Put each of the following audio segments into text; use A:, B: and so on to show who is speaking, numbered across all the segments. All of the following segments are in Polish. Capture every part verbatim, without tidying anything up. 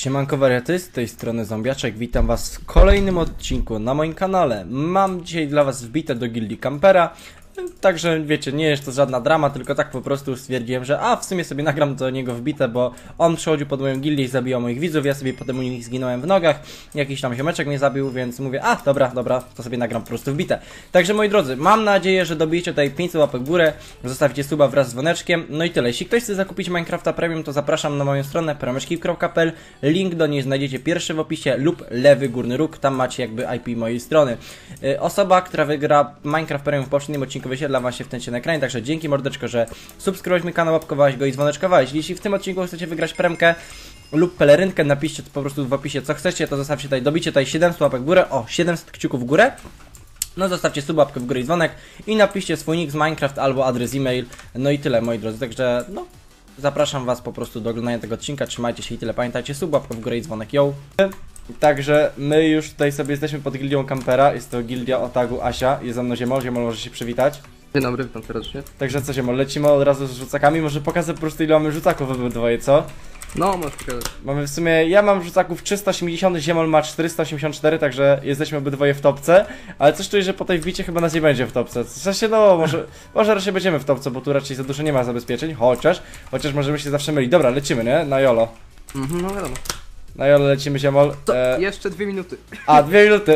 A: Siemanko wariaty, z tej strony Zombiaczek, witam was w kolejnym odcinku na moim kanale. Mam dzisiaj dla was wbite do gildii kampera. Także wiecie, nie jest to żadna drama, tylko tak po prostu stwierdziłem, że a w sumie sobie nagram do niego wbite, bo on przychodził pod moją gildię i zabijał moich widzów, ja sobie potem u nich zginąłem w nogach, jakiś tam ziomeczek mnie zabił, więc mówię, a dobra, dobra, to sobie nagram po prostu wbite. Także moi drodzy, mam nadzieję, że dobijecie tutaj pięćset łapek w górę, zostawicie suba wraz z dzwoneczkiem, no i tyle. Jeśli ktoś chce zakupić Minecrafta Premium, to zapraszam na moją stronę promeczki kropka p l, link do niej znajdziecie pierwszy w opisie lub lewy górny róg, tam macie jakby I P mojej strony. Yy, osoba, która wygra Minecraft Premium w poprzednim odcinku wyświetla wam się w tencie na ekranie, także dzięki mordeczko, że subskrybowałeś mój kanał, łapkowałeś go i dzwoneczkowałeś. Jeśli w tym odcinku chcecie wygrać premkę lub pelerynkę, napiszcie po prostu w opisie co chcecie, to zostawcie tutaj, dobicie tutaj siedemset łapek w górę, o siedemset kciuków w górę. No zostawcie sub, łapkę w górę i dzwonek i napiszcie swój nick z Minecraft albo adres e-mail. No i tyle, moi drodzy, także no zapraszam was po prostu do oglądania tego odcinka, trzymajcie się i tyle, pamiętajcie, sub, łapkę w górę i dzwonek, yo! Także my już tutaj sobie jesteśmy pod gildią kampera, jest to gildia o tagu Asia, jest ze mną Ziemol, Ziemol może się przywitać.
B: Dzień dobry, witam serdecznie.
A: Także co Ziemol, lecimy od razu z rzucakami, może pokażę po prostu ile mamy rzucaków obydwoje, co?
B: No, możesz pokazać.
A: Mamy w sumie, ja mam rzucaków trzysta osiemdziesiąt, Ziemol ma czterysta osiemdziesiąt cztery, także jesteśmy obydwoje w topce, ale coś czuję, że po tej wbicie chyba nas nie będzie w topce. W sensie no, może, może raczej będziemy w topce, bo tu raczej za dużo nie ma zabezpieczeń, chociaż, chociaż możemy się zawsze mylić. Dobra, lecimy, nie? Na jolo.
B: Mhm, no wiadomo.
A: Na jolo lecimy, Ziemol.
B: To
A: E...
B: jeszcze dwie minuty.
A: A, dwie minuty.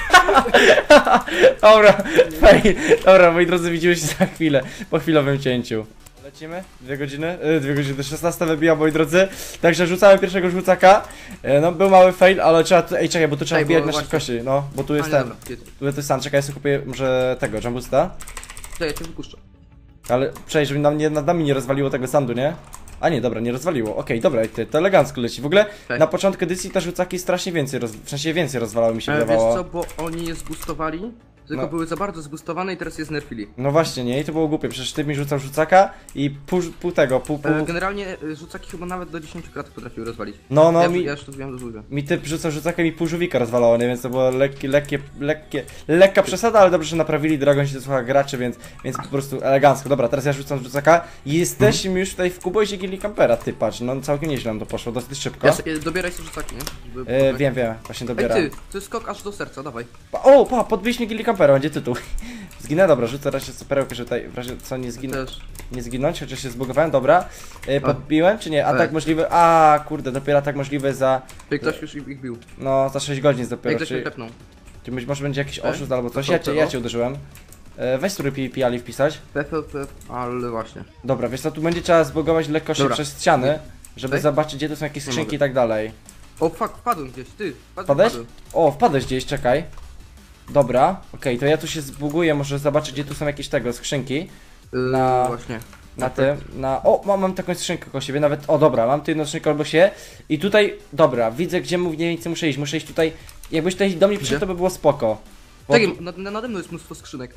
A: Dobra, fajnie. Dobra, moi drodzy, widzimy się za chwilę, po chwilowym cięciu. Lecimy? Dwie godziny? Yy, dwie godziny, szesnasta wybija, moi drodzy. Także rzucamy pierwszego rzucaka. Yy, no, był mały fail, ale trzeba tu... Ej, czekaj, bo tu trzeba
B: Ej,
A: wbijać
B: bo
A: na
B: właśnie-
A: szybkości, no. Bo tu jest
B: A, nie,
A: ten...
B: dobra, jedź.
A: Tu jest stan, czekaj, ja sobie kupię może tego, Jumbusta.
B: Czekaj, ja cię wypuszczę.
A: Ale przecież żeby nam nie, nad nami nie rozwaliło tego sandu, nie? A nie, dobra, nie rozwaliło. Okej, okay, dobra, ty, to elegancko leci. W ogóle
B: Okay.
A: na początku edycji te rzucaki strasznie więcej, roz... w sensie więcej rozwalały mi się
B: E, wiesz
A: wydawało.
B: co, bo oni je zboostowali, tylko
A: No.
B: były za bardzo zboostowane i teraz je znerfili.
A: No właśnie, nie? I to było głupie, przecież ty mi rzucał rzucaka i pół, pół tego, pół, pół...
B: E, generalnie e, rzucaki chyba nawet do dziesięciu kratów potrafiły rozwalić.
A: No, no,
B: ja,
A: mi...
B: ja już to zrobiłem do dużo.
A: Mi typ rzucał rzucaka i mi pół żółwika rozwalało, nie? Więc to było lekkie, lekkie, lekkie, lekka przesada, ale dobrze, że naprawili, Dragon się dosłucha graczy, więc, więc po prostu elegancko. Dobra, teraz ja rzucam rzucaka i jesteśmy już tutaj w kuboisie gilli kampera, ty patrz, no całkiem nieźle nam to poszło, dosyć szybko.
B: Ja se, e, dobieraj sobie rzucaki, nie? Żeby
A: E,
B: poznać.
A: wiem, wiem, właśnie
B: Ej
A: dobieram.
B: ty, to jest skok aż do serca, dawaj.
A: Pa, o, pa, podbiliśmy gilli kampera, będzie tytuł. Zginę, dobra, rzucę raz jeszcze perełkę, że tutaj w razie co nie zginę.
B: Też.
A: Nie zginąć, chociaż się zbugowałem, dobra. E, podbiłem, czy nie? A
B: Tak.
A: tak możliwy, a kurde, dopiero tak możliwy za,
B: Czy ktoś już ich ich bił?
A: no, za sześć godzin
B: Ej,
A: dopiero,
B: ktoś mnie
A: czy,
B: tepnął.
A: czy być może będzie jakiś
B: Ej,
A: oszust albo coś,
B: to
A: ja
B: co,
A: cię,
B: to?
A: ja cię uderzyłem. E, weź który pi, pijali wpisać.
B: P, P, P, ale właśnie.
A: Dobra, wiesz co, tu będzie trzeba zbugować lekko się
B: Dobra.
A: przez ściany, żeby
B: Tutaj?
A: zobaczyć gdzie tu są jakieś
B: Nie
A: skrzynki
B: mogę.
A: i tak dalej.
B: O fuck, wpadłem gdzieś, ty. Wpadłem,
A: Wpadłeś?
B: wpadłem.
A: O, wpadłeś gdzieś, czekaj. Dobra, okej, to ja tu się zbuguję, może zobaczyć gdzie tu są jakieś tego, skrzynki.
B: Yy,
A: Na-
B: Właśnie.
A: Na tym, na... O, mam, mam taką skrzynkę koło siebie, nawet... O, dobra, mam tu jedną skrzynkę albo się. I tutaj, dobra, widzę gdzie mniej więcej muszę iść, muszę iść tutaj... Jakbyś tutaj do mnie przyszedł, to by było spoko. Bo
B: Tak,
A: tu-
B: na- nade mną jest mnóstwo skrzynek.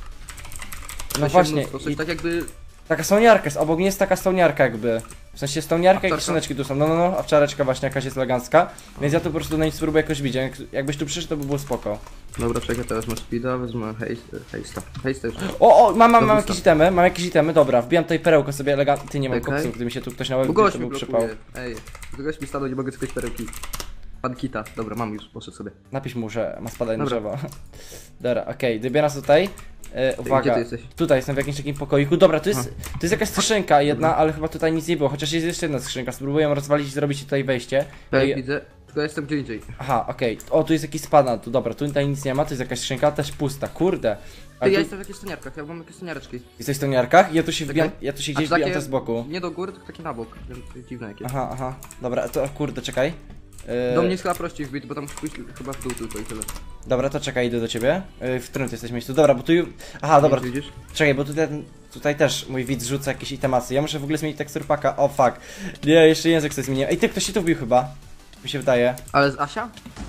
B: W
A: No
B: sensie
A: właśnie,
B: mnóstwo, coś
A: i
B: tak jakby...
A: taka stołniarka jest, obok mnie jest taka stołniarka jakby. W sensie stołniarka i
B: Owczarka?
A: skrzyneczki tu są, no no no, owczareczka właśnie jakaś jest elegancka. Więc ja tu po prostu na nic spróbuję jakoś bić, jak, jakbyś tu przyszedł to by było spoko.
B: Dobra, czekaj, teraz wezmę speeda, wezmę haste, haste'a. Haste już.
A: O, o, mam, mam, mam
B: Robusta.
A: jakieś itemy, mam jakieś itemy, dobra, wbijam tutaj perełkę sobie elegancko. Ty nie mam
B: Okej.
A: koksów, gdy mi się tu ktoś na łeb
B: Bo
A: wbił,
B: gość
A: to
B: mi
A: był przypał.
B: blokuje. Ej, gość mi stanął, nie mogę skryć perełki. Pan Kita, dobra, mam już, poszedł sobie.
A: Napisz mu, że ma spadać na
B: Dobra.
A: drzewo. Dobra, okej, okay, dobieram tutaj. E, uwaga,
B: gdzie ty jesteś?
A: tutaj jestem w jakimś takim pokoiku. Dobra, tu jest, tu jest jakaś skrzynka jedna, ale chyba tutaj nic nie było, chociaż jest jeszcze jedna skrzynka. Spróbuję ją rozwalić i zrobić tutaj wejście.
B: Tak,
A: Ej,
B: widzę, tylko ja jestem gdzie indziej.
A: aha, okej. O, tu jest jakiś spada, tu dobra, tu tutaj nic nie ma, tu jest jakaś skrzynka, też pusta, kurde. A
B: Ty, ja
A: tu
B: jestem w jakichś stoniarkach, ja mam jakieś stoniareczki.
A: jesteś w stoniarkach? Ja tu się wbijam,
B: Czekaj.
A: ja tu się
B: A
A: gdzieś
B: to
A: wbijam
B: takie
A: też z boku.
B: Nie do góry, tylko takie na bok. Dziwne jakieś.
A: Aha, aha. Dobra, to kurde, czekaj. E,
B: Do mnie jest chyba prościej wbić, bo tam musisz pójść chyba w dół tylko i tyle.
A: Dobra, to czekaj, idę do ciebie. E, w którym ty jesteś miejscu? Dobra, bo tu... Aha, dobra,
B: Widzisz?
A: czekaj, bo tutaj, tutaj też mój widz rzuca jakieś itemacje. Ja muszę w ogóle zmienić teksturpaka. O fuck. Nie, jeszcze język sobie zmieniłem. Ej, ty, ktoś się tu wbił chyba. Mi się wydaje.
B: Ale z Asia?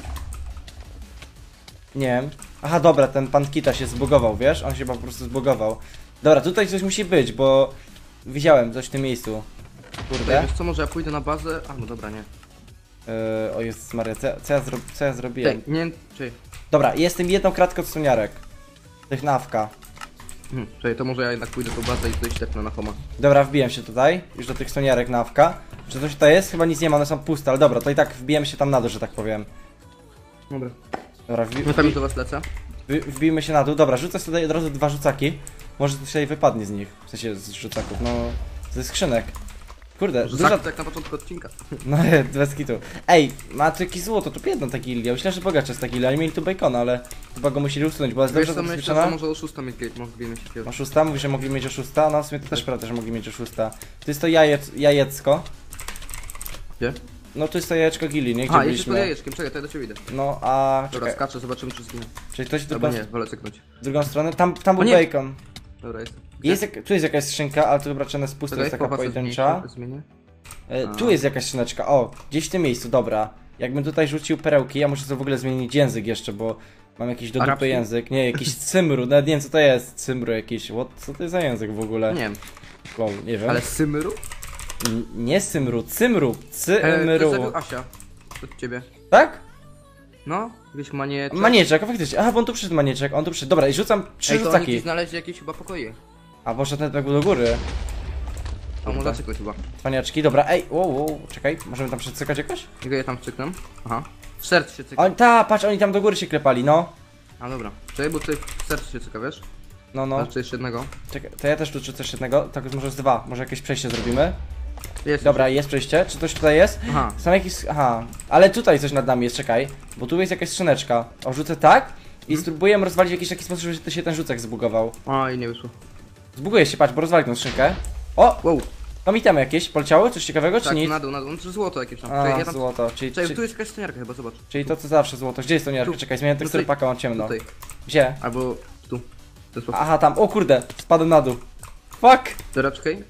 A: Nie wiem. Aha, dobra, ten pan Kita się zbugował, wiesz? On się po prostu zbugował. Dobra, tutaj coś musi być, bo... Widziałem coś w tym miejscu.
B: Ej,
A: Kurde.
B: wiesz co, może ja pójdę na bazę? A, no dobra, nie.
A: Yy, o Jezus Maria, co, ja- co, ja zro... co ja zrobiłem?
B: Ej, nie, czy...
A: Dobra, jestem jedną kratką od suniarek. Tych nawka.
B: Hmm, czekaj, to może ja jednak pójdę do bazy i tutaj ściepnę na homa.
A: Dobra, wbiłem się tutaj, już do tych stoniarek na awka. Czy coś tutaj jest? Chyba nic nie ma, one są puste, ale dobra, to i tak wbijemy się tam na dół, że tak powiem.
B: Dobra.
A: Dobra, wbi
B: No tam już do was lecę.
A: wbi wbijmy się na dół. Dobra, rzucę sobie od razu dwa rzucaki. Może coś tutaj wypadnie z nich, w sensie z rzucaków, no... ze skrzynek. Kurde,
B: Że
A: dużo...
B: tak, tak na początku odcinka.
A: No, bez kitu. Ej, ma tu jakieś złoto, to jedna ta gildia. Myślę, że bogacze jest ta gildia, ale mieli tu bacona, ale chyba go musieli usunąć, bo jest
B: Wiesz
A: dobrze
B: co, myślę, że
A: zabezpieczona.
B: może o szóstą mieć, mogli mieć takiego.
A: O szósta? Mówisz, że mogli mieć o szósta? No w sumie to też prawda, że mogli mieć o szósta. To jest to jajec, jajecko.
B: Gdzie?
A: No to jest to jajeczko gilii, nie? Gdzie
B: A, jeszcze pod
A: byliśmy.
B: jajeczkiem, czekaj, to ja do ciebie idę.
A: No, a...
B: Dobra,
A: Czekaj,
B: skaczę, zobaczymy czy zginę.
A: czyli ktoś
B: Albo
A: drugą,
B: nie, wolę cyknąć.
A: drugą stronę? Tam, tam był
B: O nie!
A: bacon.
B: Dobra, jest.
A: Jest, jak- tu jest jakaś skrzynka, ale to chyba trzeba jest pusta, jest taka pojedyncza.
B: Zmienię.
A: E,
B: A.
A: tu jest jakaś skrzyneczka, o, gdzieś w tym miejscu, dobra. Jakbym tutaj rzucił perełki, ja muszę sobie w ogóle zmienić język jeszcze, bo mam jakiś do dupy
B: Arabski?
A: język. Nie, jakiś cymru, nawet nie wiem co to jest, cymru jakiś, what, co to jest za język w ogóle?
B: Nie wiem,
A: Wow, nie wiem.
B: ale Symru?
A: N nie cymru, cymru,
B: E, to
A: cymru.
B: zabił Asia. Od ciebie.
A: Tak?
B: No, jakieś manieczek.
A: Manieczek, a faktycznie, aha, bo on tu przyszedł manieczek, on tu przyszedł, dobra i rzucam trzy
B: Ej, to oni
A: rzucaki.
B: tu znaleźli jakieś chyba pokoje.
A: A poszedł ten tak do góry.
B: A może zacykać chyba.
A: Cwaniaczki, dobra, ej, wow, wow, czekaj, możemy tam przecykać jakoś?
B: Jego je tam wcyknę. Aha. W serc się cyka.
A: On, ta, patrz, oni tam do góry się klepali, no.
B: A dobra. Czekaj, bo ty w sercu się cyka, wiesz?
A: No, no,
B: Znaczy jeszcze jednego.
A: czekaj, to ja też tu czy coś jednego, tak może z dwa, może jakieś przejście zrobimy.
B: Jest.
A: Dobra, jest przejście, czy coś tutaj jest?
B: Aha.
A: Są jakieś, aha, ale tutaj coś nad nami jest, czekaj, bo tu jest jakaś skrzyneczka. O, rzucę tak i spróbuję rozwalić w jakiś taki sposób, żeby się ten rzucek zbugował.
B: O, i nie wyszło.
A: Zbuguje się, patrz, bo rozwali tą skrzynkę. O,
B: Wow.
A: tam itemy jakieś, poleciały? Coś ciekawego, czy
B: Tak,
A: nic?
B: na dół, na dół. No, to złoto jakieś tam.
A: A,
B: Czekaj, ja tam...
A: złoto, czyli,
B: Czekaj,
A: czyli,
B: tu jest jakaś stoniarka chyba, zobacz.
A: czyli to co zawsze złoto. Gdzie jest to niarka?
B: Tu.
A: Czekaj, zmieniam teksturę
B: Tutaj.
A: paka, mam ciemno.
B: Tutaj.
A: Gdzie?
B: Albo tu. To jest
A: Aha, tam, o kurde, spadłem na dół. Fuck!
B: Dobra, czekaj.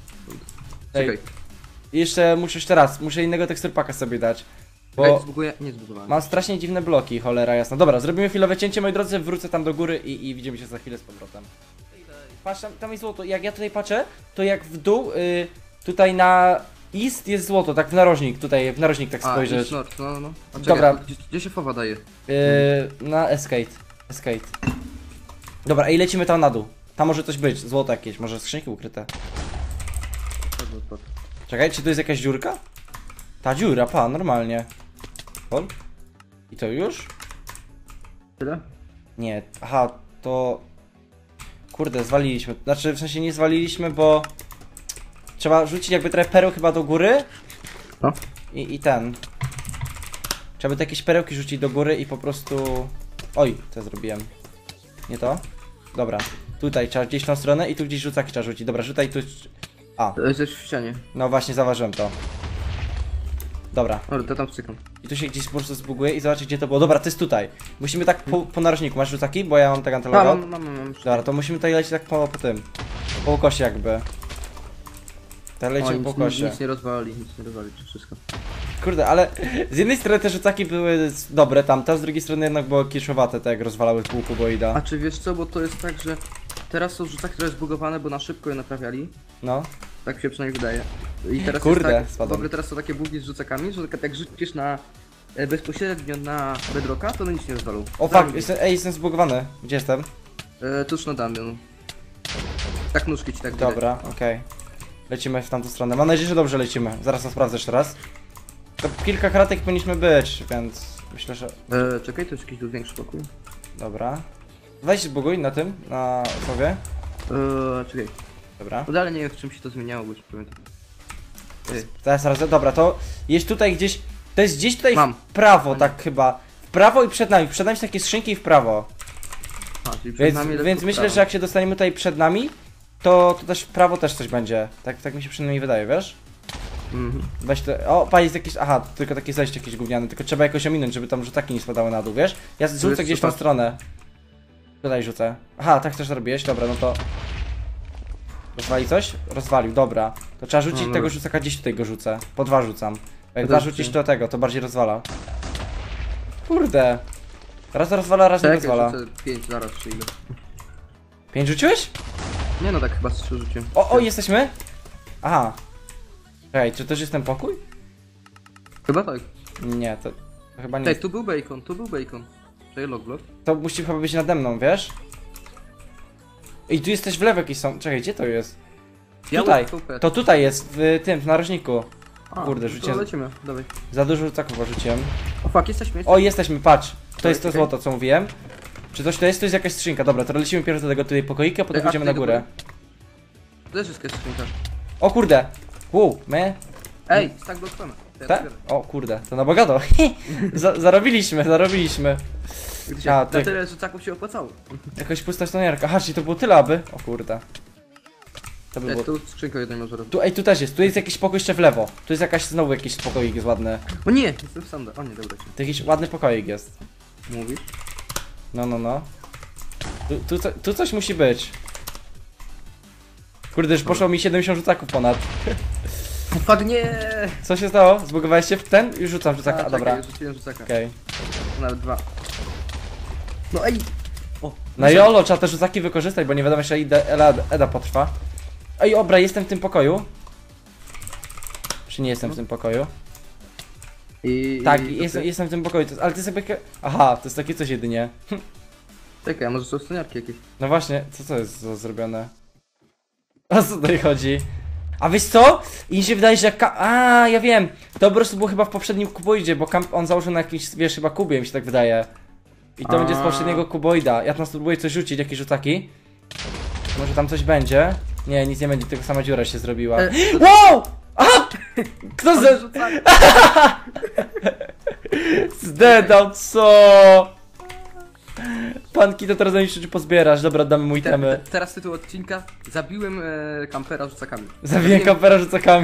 A: Ej,
B: Czekaj.
A: jeszcze muszę jeszcze raz, muszę innego tekstur paka sobie dać.
B: Czekaj,
A: Bo
B: zbuguję. Nie zbugowałem.
A: mam strasznie dziwne bloki, cholera jasna. Dobra, zrobimy chwilowe cięcie, moi drodzy, wrócę tam do góry i, i widzimy się za chwilę z powrotem. Patrz, tam, tam jest złoto. Jak ja tutaj patrzę, to jak w dół, y, tutaj na east jest złoto, tak w narożnik, tutaj w narożnik tak
B: A,
A: spojrzeć.
B: i snort, no, no, no. A czekaj,
A: Dobra.
B: a Gdzie, gdzie się fowa daje?
A: Yy, na escape. Escape. Dobra, i lecimy tam na dół. Tam może coś być, złoto jakieś, może skrzynki ukryte. Czekaj, czy tu jest jakaś dziurka? Ta dziura, pa, normalnie. Pol? I to już?
B: Tyle?
A: Nie, aha, to... Kurde, zwaliliśmy. Znaczy, w sensie nie zwaliliśmy, bo... Trzeba rzucić jakby trochę pereł chyba do góry.
B: No.
A: I, i ten. Trzeba by te jakieś perełki rzucić do góry i po prostu... Oj, co zrobiłem? Nie to? Dobra. Tutaj trzeba gdzieś w tą stronę i tu gdzieś rzucaki trzeba rzucić. Dobra, rzucaj tu... A,
B: To jest w ścianie.
A: no właśnie, zauważyłem to. Dobra.
B: Dobra, to tam wcykam.
A: I tu się gdzieś po prostu zbuguje i zobaczyć gdzie to było. Dobra, to jest tutaj. Musimy tak po, po narożniku. Masz rzucaki? Bo ja mam tak
B: A,
A: antelogo.
B: mam, mam, mam, mam.
A: Dobra, to musimy tutaj lecieć tak po, po tym. Po ukosie jakby. Tak
B: O,
A: lecimy
B: nic,
A: po
B: nic,
A: ukosie.
B: nic nie rozwali, nic nie rozwali, to wszystko.
A: Kurde, ale z jednej strony te rzucaki były dobre tamte, a z drugiej strony jednak było kieszowate, tak jak rozwalały pół kuboida.
B: A czy wiesz co, bo to jest tak, że teraz są rzucaki, które zbugowane, bo na szybko je naprawiali.
A: No.
B: Tak mi się przynajmniej wydaje. I teraz
A: Kurde,
B: jest tak, w
A: spadłem.
B: ogóle teraz są takie bugi z rzucakami, że jak rzucisz na e, bezpośrednio na bedrocka, to one nic nie rozwalą.
A: O fuck, jestem, ej, jestem zbugowany. Gdzie jestem?
B: E, tuż na damian. Tak nóżki ci tak widać.
A: Dobra, okej. Lecimy w tamtą stronę. Mam nadzieję, że dobrze lecimy. Zaraz to sprawdzę jeszcze raz. To kilka kratek powinniśmy być, więc myślę, że...
B: E, czekaj, to jest jakiś tu większy pokój.
A: Dobra. Weź zbuguj na tym, na sobie.
B: E, czekaj.
A: Dobra.
B: No dalej nie wiem w czym się to zmieniało, bo już pamiętam. Ej,
A: Teraz raz, dobra, to jest tutaj gdzieś... To jest gdzieś tutaj
B: Mam.
A: w prawo, tak chyba. W prawo i przed nami. Przed nami są takie skrzynki i w prawo.
B: a, czyli przed
A: Więc,
B: nami lekko
A: więc
B: w
A: myślę,
B: prawo.
A: że jak się dostaniemy tutaj przed nami, to, to też w prawo też coś będzie. Tak, tak mi się przynajmniej wydaje, wiesz?
B: Mhm.
A: Weź to. O, pa, jest jakieś. Aha, tylko takie zejście jakieś gówniane, tylko trzeba jakoś ominąć, żeby tam rzutaki nie spadały na dół, wiesz? Ja rzucę
B: jest
A: gdzieś w tą
B: super.
A: stronę. Tutaj rzucę. Aha, tak też zrobiłeś, dobra, no to. Rozwali coś? Rozwalił, dobra. To trzeba rzucić
B: No,
A: tego
B: dobra.
A: rzucaka, gdzieś tutaj go rzucę. Po dwa rzucam. Jak
B: To
A: dwa
B: też
A: rzucisz
B: ty.
A: to tego, to bardziej rozwala. Kurde. Raz rozwala, raz nie
B: Czekaj,
A: rozwala.
B: rzucę pięć zaraz czy ile.
A: Pięć rzuciłeś?
B: Nie no, tak chyba z trzy rzuciłem.
A: O, o, jesteśmy? Aha. Czekaj, czy to już jest ten pokój?
B: Chyba tak.
A: Nie, to, to chyba nie.
B: Ej, tu był bacon, tu był bacon. Czekaj, logblock.
A: To musi chyba być nade mną, wiesz? Ej, tu jesteś w lewo jakieś są. Czekaj, gdzie to jest?
B: Ja
A: Tutaj.
B: super.
A: To tutaj jest, w tym, w narożniku.
B: A,
A: Kurde,
B: to
A: rzuciłem.
B: lecimy, dawaj.
A: Za dużo rzucaków rzuciłem.
B: O fuck, jesteśmy.
A: O, jesteśmy, patrz. To jest to
B: czekaj.
A: złoto, co mówiłem. Czy coś to jest? To jest jakaś skrzynka. Dobra, to lecimy pierwszy do tego tutaj pokoika, potem
B: A,
A: pójdziemy na
B: tutaj
A: górę.
B: To też jest skrzynka.
A: O kurde. Wow, me.
B: Ej, stack blockstone. To ja
A: Te?
B: to biorę.
A: O kurde, to na bogato. Za, zarobiliśmy, zarobiliśmy.
B: Gdzie?
A: A,
B: Na
A: ty-
B: tyle rzucaków się opłacało.
A: Jakaś pusta stoniarka. Aha, czyli to było tyle, aby. O kurde. To by
B: Ej,
A: było.
B: tu skrzynkę jedną może robić.
A: Tu, ej, tu też jest. Tu jest jakiś pokój jeszcze w lewo. Tu jest jakaś, znowu jakiś pokoik jest ładny.
B: O nie, jestem w sanda. O nie, dobra.
A: To jakiś ładny pokoik jest.
B: Mówisz?
A: No, no, no. Tu, tu, co- tu coś musi być. Kurde, już poszło mi siedemdziesiąt rzucaków ponad.
B: O fuck, nie!
A: Co się stało? Zbugowałeś się w ten? Już rzucam rzucaka, a,
B: czekaj,
A: dobra.
B: już rzuciłem rzucaka.
A: Okej.
B: Nawet dwa. No ej! O,
A: Na jolo trzeba te rzucaki wykorzystać, bo nie wiadomo jeszcze ile Eda, Eda potrwa. Ej, obra, jestem w tym pokoju. Czy nie jestem w tym pokoju?
B: I,
A: Tak,
B: i
A: jestem,
B: to ty-
A: jestem w tym pokoju, to, ale to jest jakby... Aha, to jest takie coś jedynie.
B: Czekaj, a może są stoniarki jakieś?
A: No właśnie, co to jest za zrobione? O co tutaj chodzi? A wiesz co? I mi się wydaje, że jak ka- A, ja wiem. To po prostu było chyba w poprzednim kuboidzie, bo kamp on założył na jakimś, wiesz, chyba kubie, mi się tak wydaje. I to
B: A.
A: będzie z poprzedniego kuboida. Ja tam spróbuję coś rzucić, jakieś rzutaki. Może tam coś będzie? Nie, nic nie będzie, tylko sama dziura się zrobiła.
B: E,
A: Wow! A! Kto ze...
B: Rzucaka.
A: Zdedał, co? Panki to teraz nie pozbierasz. Dobra, damy mój
B: Te,
A: temy.
B: te, teraz tytuł odcinka. Zabiłem e, kampera rzucakami.
A: Zabiję kampera rzucakami.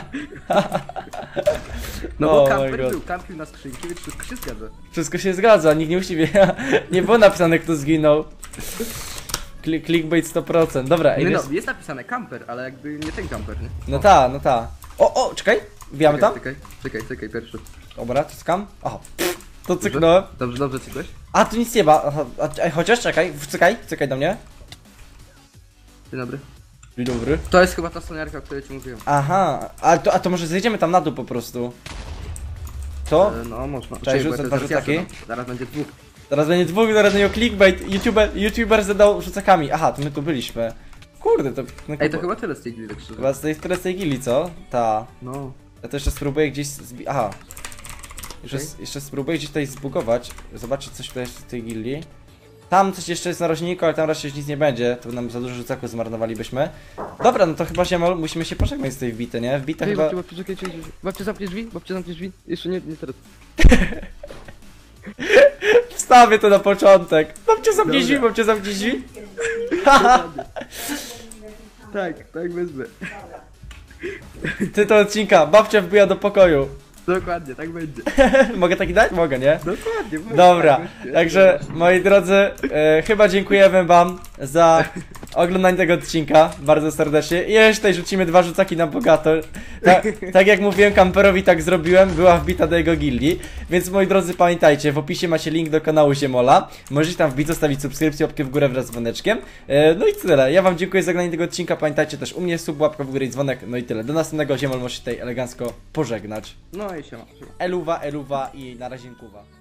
B: No bo
A: Oh my
B: kamper
A: God.
B: był, kampił na skrzynki, więc wszystko się zgadza.
A: Wszystko się zgadza, nikt nie musi wie. Nie było napisane, kto zginął. Klik, clickbait sto procent. Dobra, ej,
B: Nie
A: wiesz...
B: no, jest napisane kamper, ale jakby nie ten kamper, nie?
A: No ta, no ta. O, o, czekaj. Wbijamy tam?
B: Czekaj, czekaj, czekaj, pierwszy.
A: Dobra, to skam. Aha. To cyknąłem.
B: Dobrze, dobrze cykłeś?
A: A, tu nic nie ma. Aha, a, ej, chociaż czekaj, czekaj, czekaj do mnie.
B: Dzień dobry.
A: Dzień dobry.
B: To jest chyba ta stoniarka, o której ci mówiłem.
A: Aha, a to, a to może zejdziemy tam na dół po prostu. To?
B: E, no, można.
A: Cześć,
B: Czekaj, bo
A: rzucę
B: ja
A: dwa
B: to zaraz
A: rzucaki.
B: ja zadam. Zaraz będzie dwóch.
A: Zaraz będzie dwóch, zaraz będzie clickbait. YouTuber, YouTuber zadał rzucakami. Aha, to my tu byliśmy. Kurde, to... No,
B: Ej, to chyba tyle z tej gry, tak szczerze.
A: Chyba z tej, tyle z tej gili, co? Ta.
B: No.
A: Ja to jeszcze spróbuję gdzieś zbi... Aha. Jeszcze,
B: Okej.
A: jeszcze spróbuję gdzieś tutaj zbugować. Zobaczyć coś tutaj w tej gilli. Tam coś jeszcze jest na rośniku, ale tam raczej nic nie będzie. To nam za dużo rzucaków zmarnowalibyśmy. Dobra, no to chyba się musimy się pożegnać z tej wbity, nie? Wbita
B: Czekaj,
A: chyba...
B: babcie, babcie, czekaj, czekaj, czekaj. Babcie, zamknij drzwi, babcie, zamknij drzwi. Jeszcze nie, nie teraz.
A: Wstawię to na początek. Babcie zamknij
B: Dobra.
A: drzwi, babcie zamknij drzwi.
B: Tak, tak wezmę.
A: Tytuł odcinka, babcia wbija do pokoju.
B: Dokładnie, tak będzie.
A: Mogę taki dać? Mogę, nie?
B: Dokładnie. właśnie,
A: Dobra,
B: tak będzie.
A: także moi drodzy, e, chyba dziękujemy wam za oglądanie tego odcinka bardzo serdecznie. I jeszcze tutaj rzucimy dwa rzucaki na bogato. Ta, tak jak mówiłem, kamperowi tak zrobiłem, była wbita do jego gildii. Więc moi drodzy, pamiętajcie, w opisie macie link do kanału Ziemola. Możecie tam wbić, zostawić subskrypcję, łapkę w górę wraz z dzwoneczkiem. E, no i tyle. Ja wam dziękuję za oglądanie tego odcinka. Pamiętajcie też u mnie sub, łapka w górę i dzwonek. No i tyle. Do następnego. Ziemol może się tutaj elegancko pożegnać.
B: No i siema. siema.
A: Eluwa, eluwa i na razie kuwa.